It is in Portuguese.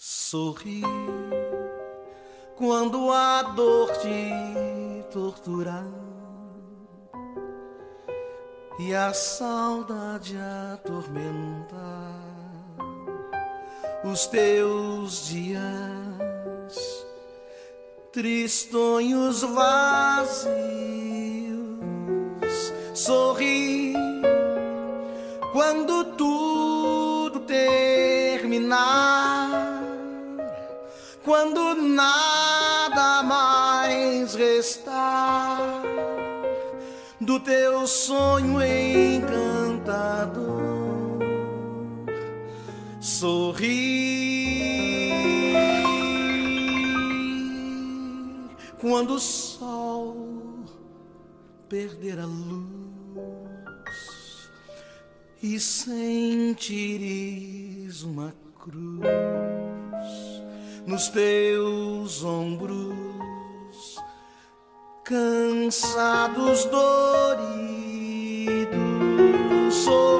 Sorri quando a dor te torturar e a saudade atormentar os teus dias tristonhos vazios. Sorri quando tudo terminar, quando nada mais restar do teu sonho encantador. Sorri quando o sol perder a luz e sentires uma cruz nos teus ombros, cansados, doridos.